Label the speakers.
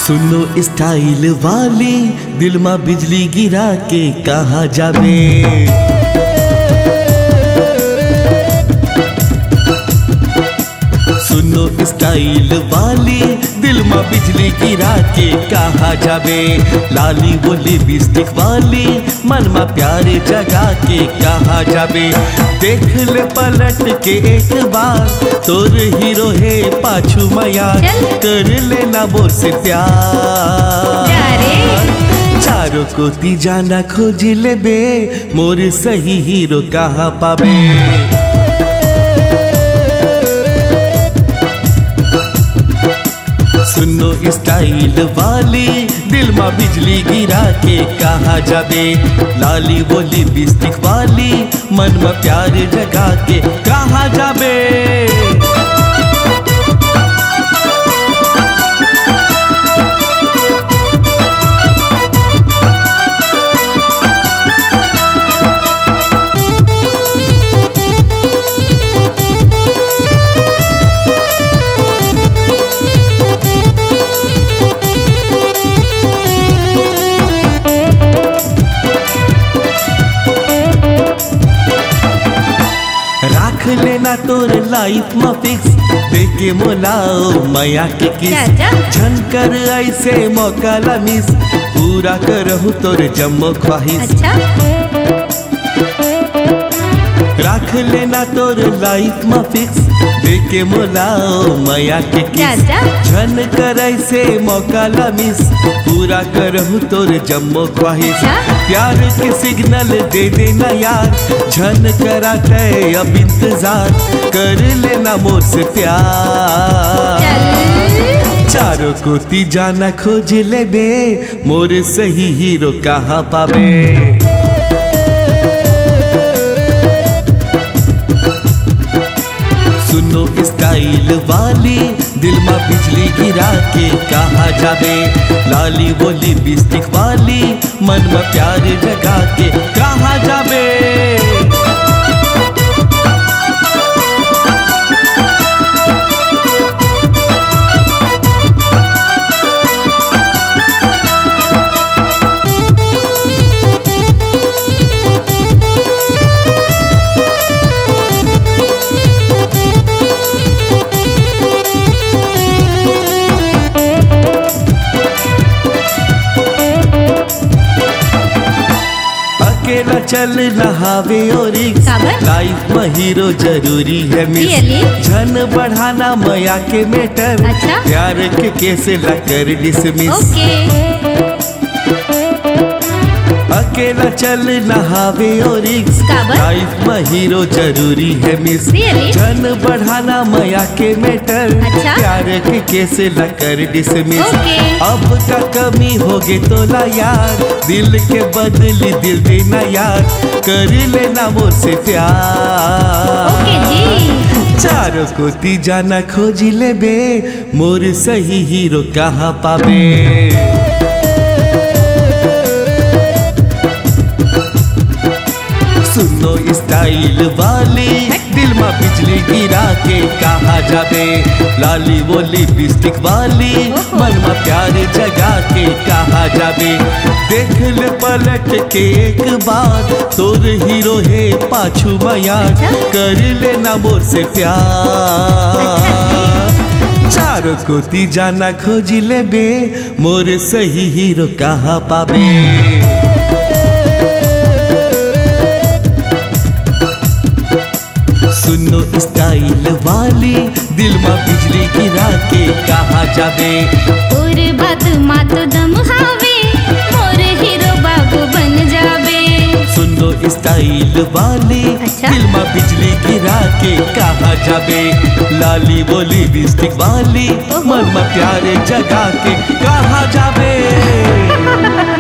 Speaker 1: सुनो स्टाइल वाली दिल में बिजली गिरा के कहाँ जाबे। सुनो स्टाइल वाली दिल में बिजली गिरा के कहाँ जाबे। लाली बोली बिस्टिक वाली मन में प्यारे जगा के कहाँ जाबे। देख ले पलट के एक बार तोर हीरो है पाछू माया कर लेना मोर से प्यार। चारों को ती जाना खोज ले बे मोर सही हीरो कहाँ पाबे। सुनो स्टाइल वाली दिल में बिजली गिरा के कहाँ जाबे। लाली बोली बिस्टिक वाली मन में प्यार जगा के कहाँ जाबे। राख लेना तोर लाइफ में फिक्स देके मोलाओ माया के किस झनकर ऐसे मौका ला मिस पूरा करहु तोर जम्मो ख्वाहिश। राख लेना तोर लाइफ में फिक्स देके मोलाओ माया के किस झनकर ऐसे मौका ला मिस पूरा करहु तोर जम्मो ख्वाहिश। प्यार के सिग्नल दे देना यार झन कराते अब इंतजार कर लेना मोर से प्यार। चारों को ती जाना खोज ले बे मोर सही हीरो कहाँ पाबे। सुनो स्टाइल वाली दिल में बिजली गिरा के कहाँ जाबे। लाली बोली बिस्टिक वाली मन में प्यार जगा के कहाँ जाबे। अकेला चल नहावे और लाइफ में हीरो जरूरी है मिस झन बढ़ाना माया के मेटर प्यार के कैसे ला कर डिसमिस। अकेला चल नहावे और लाइफ में हीरो जरूरी है मिस झन बढ़ाना माया के मेटर प्यार के कैसे ला कर डिसमिस। अब का कमी होगे तो ला यार दिल के बदली दिल देना यार कर लेना मोर से प्यार। चारों को ती जाना खोज ले बे मोर सही हीरो कहाँ पाबे। सुनो स्टाइल वाली दिल में बिजली गिरा के कहाँ जाबे। लाली बोली बिस्टिक वाली मन में प्यार जगा के कहाँ जाबे। देख ले पलट के एक बार तोर हीरो है पाछू माया कर लेना मोर से प्यार। चारों को ती जाना खोज ले बे मोर सही हीरो कहाँ पाबे। सुनो स्टाइल वाली दिल में बिजली गिरा के कहाँ जाबे।
Speaker 2: और बात मात दम हावे मोर हीरो बाबू बन जाबे।
Speaker 1: सुनो स्टाइल वाली दिल में बिजली गिरा के कहाँ जाबे। लाली बोली बिस्टिक वाली मन में प्यारे जगा के कहाँ जाबे।